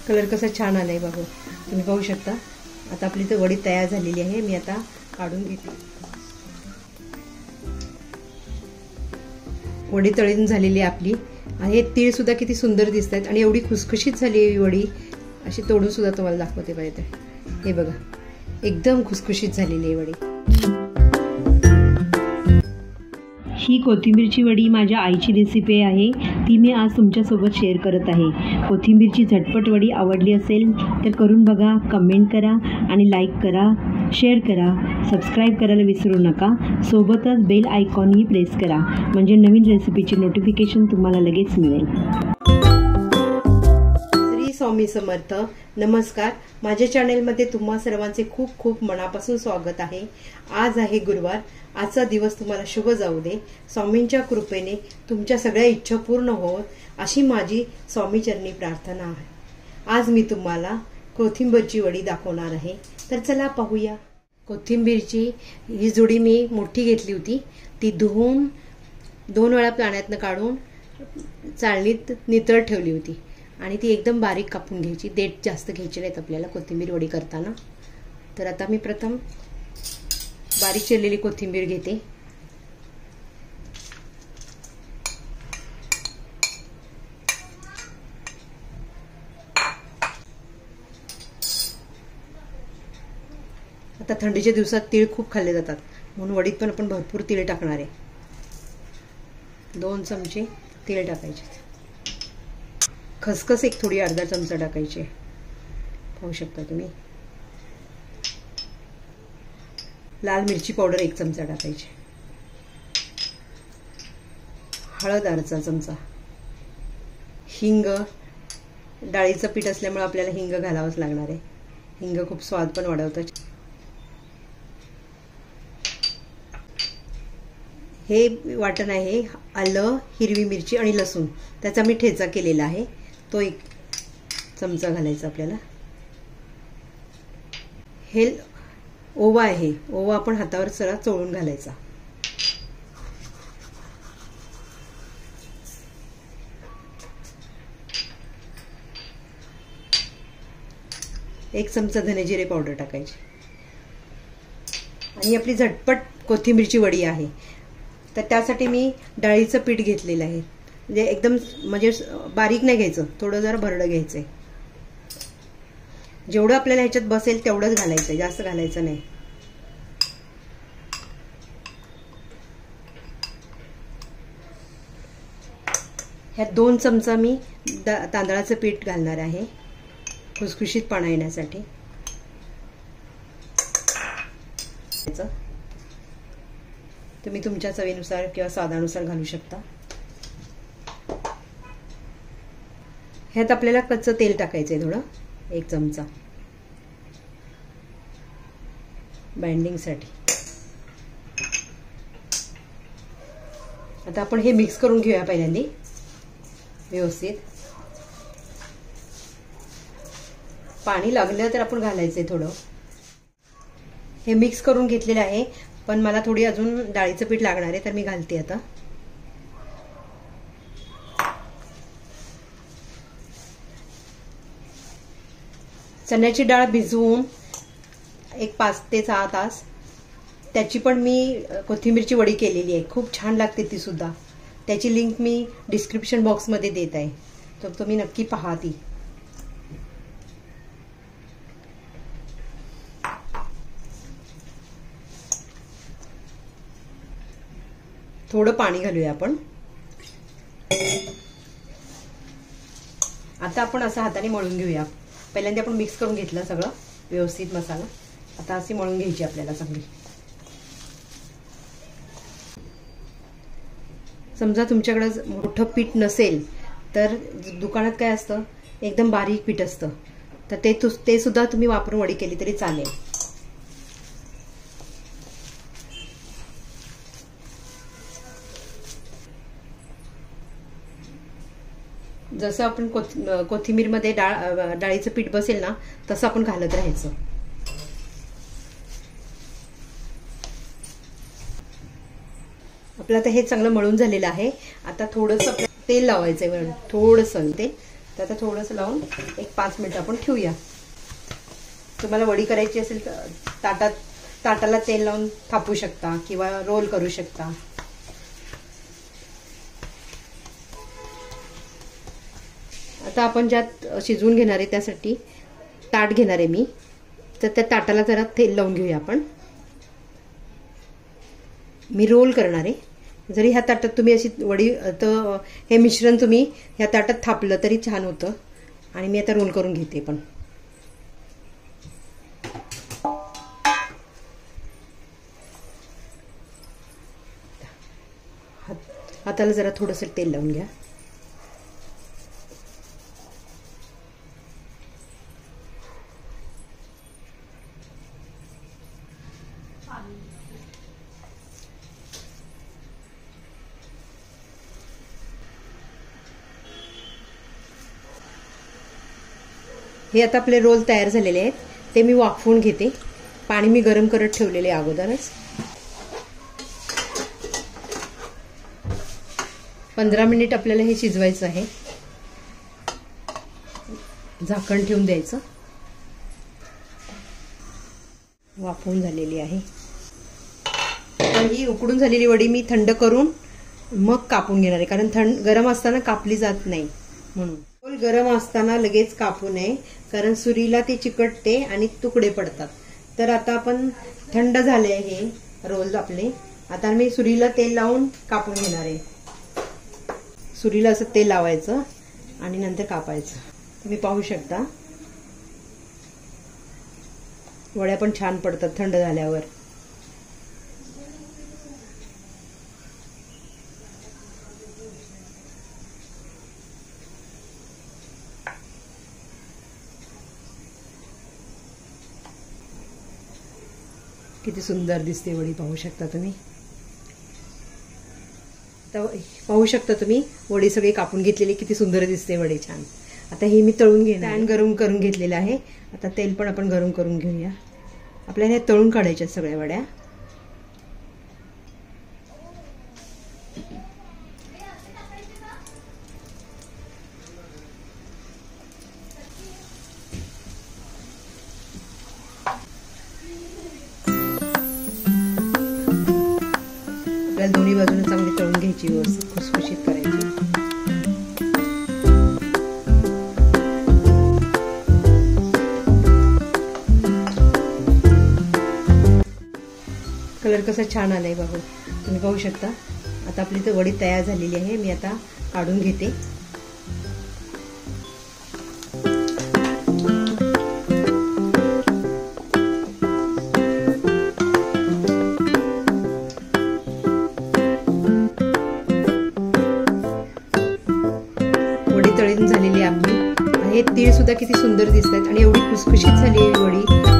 Colour कसा छान आलाय बघा, तुम्ही पाहू शकता। आता आपली तर वडी तयार झालेली आहे, मी आता काढून घेते। वडी तळून झालेली आहे आपली, आणि तीळ सुद्धा किती सुंदर दिसत आहेत आणि एवढी खुसखुशीत झाली आहे वडी। अशी तोडून सुद्धा तुम्हाला दाखवते पाहिजे, हे बघा एकदम खुसखुशीत झालेली आहे वडी। ही कोथिंबीरची वडी माझ्या आईची रेसिपी आहे, ती मी आज तुमच्यासोबत शेअर करत आहे। कोथिंबीरची झटपट वडी आवडली असेल तर करून बघा, कमेंट करा आणि लाईक करा, शेअर करा, सबस्क्राईब करायला विसरू नका। सोबतच बेल आयकॉनही प्रेस करा, म्हणजे नवीन रेसिपीची नोटिफिकेशन तुम्हाला लगेच मिळेल। श्री स्वामी समर्थ। नमस्कार, माझ्या चॅनलमध्ये तुम्हा सर्वांचे खूप खूप मनापासून स्वागत आहे। आज आहे गुरुवार, आजचा दिवस तुम्हाला शुभ जाऊ दे। स्वामींच्या कृपेने तुमच्या सगळ्या इच्छा पूर्ण होत अशी माझी स्वामीचरणी प्रार्थना आहे। आज मी तुम्हाला कोथिंबीरची वडी दाखवणार आहे, तर चला पाहूया। कोथिंबीरची ही जुडी मी मोठी घेतली होती, ती धुवून 2 वेळा पाण्यातनं काढून चाळणीत नितळ ठेवली होती आणि ती एकदम बारीक कापून घ्यायची। देठ जास्त घ्यायचे नाहीत आपल्याला कोथिंबीर वडी करताना। तर आता मी प्रथम बारीक चिरलेली कोथिंबीर घेते। आता थंडीच्या दिवसात तीळ खूप खाल्ले जातात, म्हणून वडीत पण आपण भरपूर तीळ टाकणार आहे। 2 चमचे तीळ टाकायचे, खसखस एक थोडी अर्धा चमचा टाकायची, पाहू शकता तुम्ही। लाल मिरची पावडर 1 चमचा टाकायची, हळद अर्धा चमचा, हिंग, डाळीचं पीठ असल्यामुळे आपल्याला हिंग घालावंच लागणार आहे। हिंग खूप स्वाद पण वाढवतं। हे वाटण आहे आलं, हिरवी मिरची आणि लसूण, त्याचा मी ठेचा केलेला आहे, तो 1 चमचा घालायचा आपल्याला। हे ओवा आहे, ओवा आपण हातावर सरळ चोळून घालायचा। एक चमचा धने जिरे पावडर टाकायची। आणि आपली झटपट कोथिंबीरची वडी आहे, तर त्यासाठी मी डाळीचं पीठ घेतलेलं आहे, म्हणजे एकदम म्हणजे बारीक नाही घ्यायचं, थोडं जरा भरडं घ्यायचंय। जेवढं आपल्याला ह्याच्यात बसेल तेवढंच घालायचं, जास्त घालायचं नाही। ह्यात 2 चमचा मी तांदळाचं पीठ घालणार आहे, खुसखुशीतपणा येण्यासाठी। तुम्ही तुमच्या चवीनुसार किंवा स्वादानुसार घालू शकता। ह्यात आपल्याला कच्चं तेल टाकायचंय थोडं, 1 चमचा बाइंडिंगसाठी। आता आपण हे मिक्स करून घेऊया पहिल्यांदा व्यवस्थित। पाणी लागलं तर आपण घालायचंय थोडं। हे मिक्स करून घेतलेलं आहे, पण मला थोडी अजून डाळीचं पीठ लागणार आहे, तर मी घालते आता। चण्याची डाळ भिजवून एक 5 ते 6 तास त्याची पण मी कोथिंबीरची वडी केलेली आहे, खूप छान लागते ती सुद्धा। त्याची लिंक मी डिस्क्रिप्शन बॉक्समध्ये देत आहे, तर तुम्ही नक्की पहा ती। थोडं पाणी घालूया आपण। आता आपण असं हाताने मळून घेऊया। पहिल्यांदा आपण मिक्स करून घेतलं सगळं व्यवस्थित मसाला, आता अशी मळून घ्यायची आपल्याला चांगली। समजा तुमच्याकडे मोठं पीठ नसेल तर दुकानात काय असतं, एकदम बारीक पीठ असतं, तर ते सुद्धा तुम्ही वापरून वडी केली तरी चालेल। जसं आपण कोथिंबीरमध्ये डाळीचं पीठ बसेल ना, तसं आपण घालत राहायचं। आपलं आता हे चांगलं मळून झालेलं आहे। आता थोडंसं तेल लावायचंय, थोडंसं ते तर आता थोडंसं लावून एक 5 मिनिटं आपण ठेवूया. तुम्हाला वडी करायची असेल तर ताटाला तेल लावून थापू शकता किंवा रोल करू शकता. आता आपण ज्यात शिजवून घेणार आहे त्यासाठी ताट घेणार आहे मी. तर त्या ताटाला जरा तेल लावून घेऊया आपण. मी रोल करणार आहे. जरी ह्या ताटात तुम्ही अशी वडी तर हे मिश्रण तुम्ही ह्या ताटात थापलं तरी छान होतं. आणि मी आता रोल करून घेते. पण हाताला जरा थोडंसं तेल लावून घ्या. हे आता आपले रोल तयार झालेले आहेत. ते मी वाफवून घेते. पाणी मी गरम करत ठेवलेले अगोदरच. 15 मिनिट आपल्याला हे शिजवायचं आहे. झाकण ठेवून द्यायचं. वाफवून झालेली आहे. तर ही उकडून झालेली वडी मी थंड करून मग कापून घेणार आहे. कारण गरम असताना कापली जात नाही म्हणून. गरम असताना लगेच कापू नये कारण सुरीला ती चिकटते आणि तुकडे पडतात. तर आता आपण थंड झाले हे रोल आपले. आता मी सुरीला तेल लावून कापून घेणार आहे. सुरीला असं तेल लावायचं आणि नंतर कापायचं. तुम्ही पाहू शकता वड्या पण छान पडतात थंड झाल्यावर. किती सुंदर दिसते वडी पाहू शकता तुम्ही. पाहू शकता तुम्ही वडी सगळी कापून घेतलेली किती सुंदर दिसते वडी छान. आता ही मी तळून घेणार. पॅन गरम करून घेतलेलं आहे. आता तेल पण आपण गरम करून घेऊया. आपल्याला हे तळून काढायच्या सगळ्या वड्या. दोन्ही बाजूने चांगली तळून घ्यायची. व्यवस्थित खुसखुशीत करायची. कलर कसा छान आलाय बघू तुम्ही पाहू शकता. आता आपली तर वडी तयार झालेली आहे. मी आता काढून घेते. तळून झालेली आपली. हे तीळ सुद्धा किती सुंदर दिसतात आणि एवढी खुसखुशीत झालेली वडी